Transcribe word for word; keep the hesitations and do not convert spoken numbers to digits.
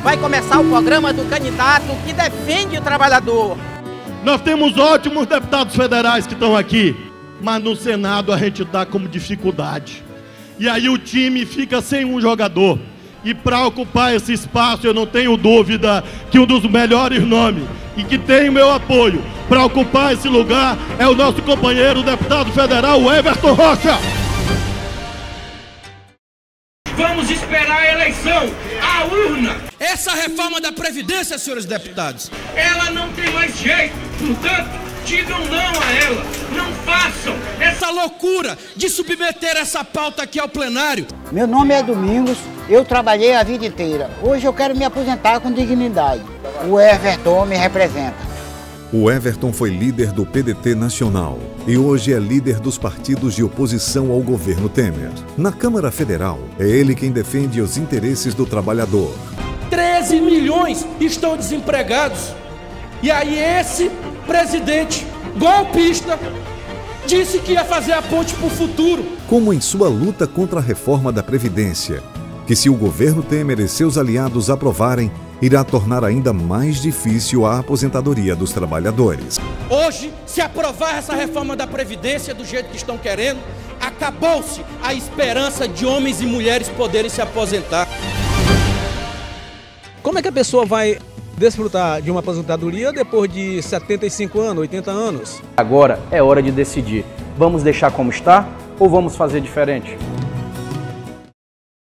vai começar o programa do candidato que defende o trabalhador. Nós temos ótimos deputados federais que estão aqui, mas no Senado a gente dá como dificuldade. E aí o time fica sem um jogador. E para ocupar esse espaço, eu não tenho dúvida que um dos melhores nomes e que tem o meu apoio para ocupar esse lugar é o nosso companheiro, o deputado federal, o Everton Rocha. Vamos esperar a eleição, a urna. Essa reforma da Previdência, senhores deputados, ela não tem mais jeito, portanto, digam não a ela, não façam essa loucura de submeter essa pauta aqui ao plenário. Meu nome é Domingos, eu trabalhei a vida inteira. Hoje eu quero me aposentar com dignidade. O Everton me representa. O Everton foi líder do P D T nacional e hoje é líder dos partidos de oposição ao governo Temer. Na Câmara Federal, é ele quem defende os interesses do trabalhador. treze milhões estão desempregados. E aí esse presidente golpista disse que ia fazer a ponte para o futuro. Como em sua luta contra a reforma da Previdência, que se o governo Temer e seus aliados aprovarem, irá tornar ainda mais difícil a aposentadoria dos trabalhadores. Hoje, se aprovar essa reforma da Previdência do jeito que estão querendo, acabou-se a esperança de homens e mulheres poderem se aposentar. Como é que a pessoa vai desfrutar de uma aposentadoria depois de setenta e cinco anos, oitenta anos? Agora é hora de decidir. Vamos deixar como está ou vamos fazer diferente?